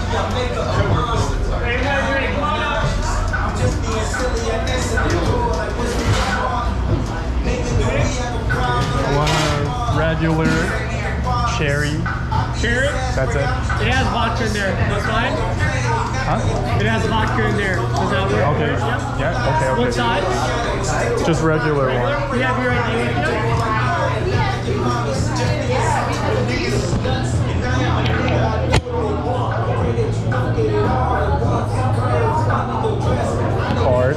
I want a regular cherry. Cherry? That's it. It has vodka in there. That's fine? Huh? It has vodka in there. Does that work? Okay. Yep. Yeah, okay, okay. What size? Just regular one. You have your ID with you? Card.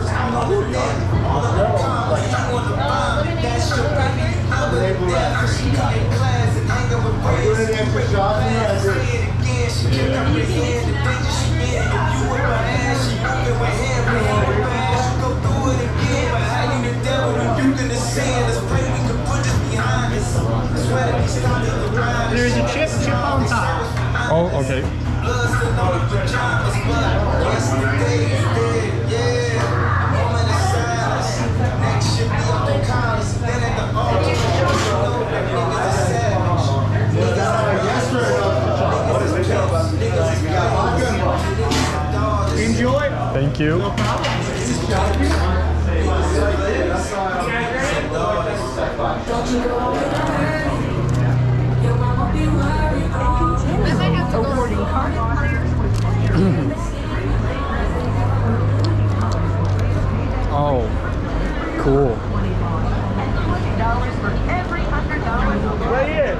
There's a chip on top. Oh, okay. Enjoy. Thank you. No problem. Oh, cool. Right here.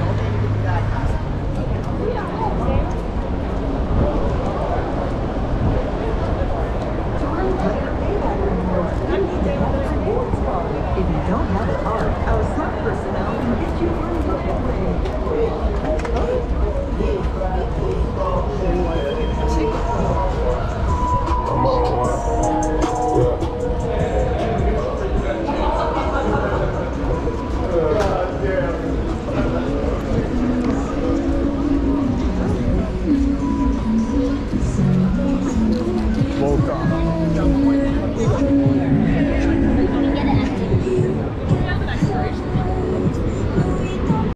If you don't have a card, our smart personnel can get you on Welcome.